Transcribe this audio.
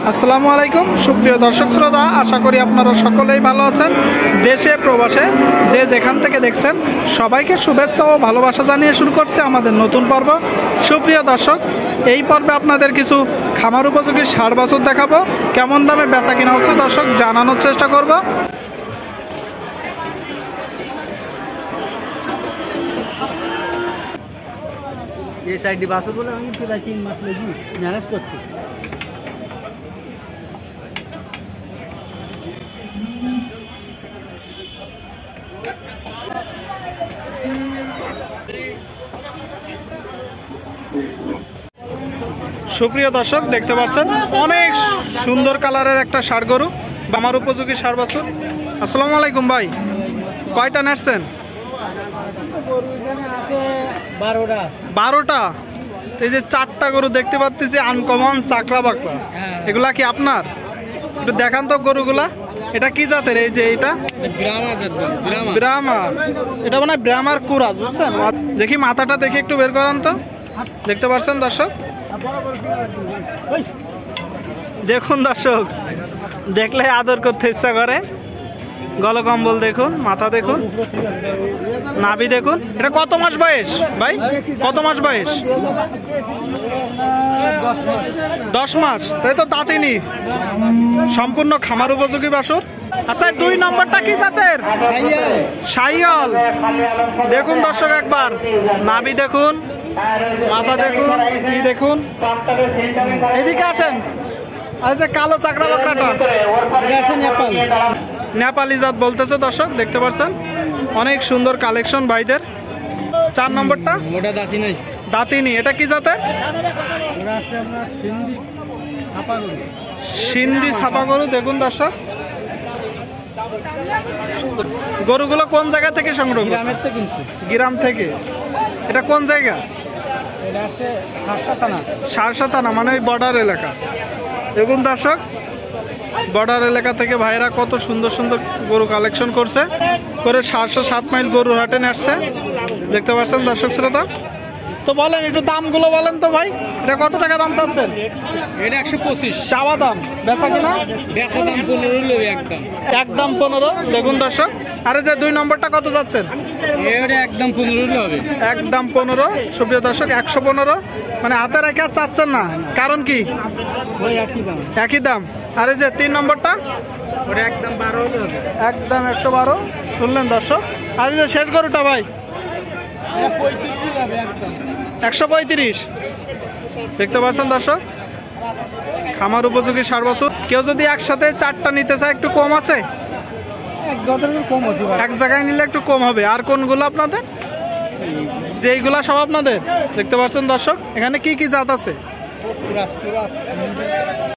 আসসালামু আলাইকুম সুপ্রিয় দর্শক শ্রোতা, আশা করি আপনারা সকলেই ভালো আছেন। দেশে প্রবাসে যে যেখান থেকে দেখছেন সবাইকে শুভেচ্ছা ও ভালোবাসা জানিয়ে শুরু করছে আমাদের নতুন পর্ব। সুপ্রিয় দর্শক, এই পর্বে আপনাদের কিছু খামার উপযোগী ষাঁড় বাছুর দেখাবো। কেমন দামে বেচা কিনা হচ্ছে দর্শক জানানোর চেষ্টা করব। ये साइड बासुर बोले हम फिर 3 मास लगी मैनेज करते। সুপ্রিয় দর্শক, দেখতে পাচ্ছেন অনেক সুন্দর কালারের একটা ষাঁড় গরু, আমার উপযোগী ষাঁড় বাছুর। আসসালামু আলাইকুম ভাই, কয়টা নেটছেন? 12টা। এই যে 4টা গরু দেখতে পাচ্ছি আনকমন চাকরা বাকরা, এগুলা কি আপনার? একটু দেখান তো গরুগুলা। এটা কি জাতের? এই যে এটা ব্রাহ্মা, এটা মানে ব্রাহ্মার কুরাজ, বুঝছেন? দেখি মাথাটা দেখি একটু বের করান তো। দেখতে পাচ্ছেন দর্শক, দেখুন দর্শক, দেখলে আদর করতে ইচ্ছা করে। গলকম্বল দেখুন, মাথা দেখুন, নাভি দেখুন। এটা কত মাস বয়স ভাই? কত মাস বয়স? 10 মাস। তাই তো দাঁতিনি, সম্পূর্ণ খামার উপযোগী বাছুর। আচ্ছা, 2 নম্বরটা কি জাতের? শাহিওয়াল। দেখুন দর্শক, একবার নাভি দেখুন, মাথা দেখুন, কি দেখুন। এদিকে আসেন। আচ্ছা, কালো চাকরা বাকরাটা নেপালি জাত বলতেছে দর্শক, দেখতে পাচ্ছেন অনেক সুন্দর কালেকশন ভাইদের। 4 নম্বরটা দাঁতিনি, এটা কি জাতের? সিন্ধি ছাপা গরু। দেখুন দর্শক, গরুগুলো কোন জায়গা থেকে সংগ্রহ? গ্রাম থেকে। এটা কোন জায়গা? সারসা থানা, মানে বর্ডার এলাকা। দেখুন দর্শক, বর্ডার এলাকা থেকে ভাইরা কত সুন্দর সুন্দর গরু কালেকশন করছে করে 707 মাইল গরুর হাটে আসছে। দেখতে পাচ্ছেন দর্শক শ্রোতা। তো বলেন একটু দামগুলো বলেন তো ভাই, এটা কত টাকা দাম চাচ্ছেন? এটা 125 চাওয়া দাম, বেচা কিনা? বেচা দাম 15 লই একদম। একদম 15। দেখুন দর্শক, আরে যে 2 নম্বরটা কত যাচ্ছেন? এটা একদম 15 হবে। একদম 15। সুপ্রিয় দর্শক, 115, মানে হাতে রেখে আর চাচ্ছেন না, কারণ কি? ওই একই দাম। একই দাম। আরে যে 3 নম্বরটা? ওটা একদম 12 হবে। একদম 112। শুনলেন দর্শক। আর যে শেষ গরুটা ভাই? 135। দেখতে পাচ্ছেন দর্শক, খামার উপযোগী ষাঁড় বাছুর। কেউ যদি একসাথে 4টা নিতে চায়, একটু কম আছে? এক জায়গায় নিলে একটু কম হবে। আর কোনগুলো আপনাদের? যে এইগুলা সব আপনাদের। দেখতে পাচ্ছেন দর্শক, এখানে কি কি জাত আছে?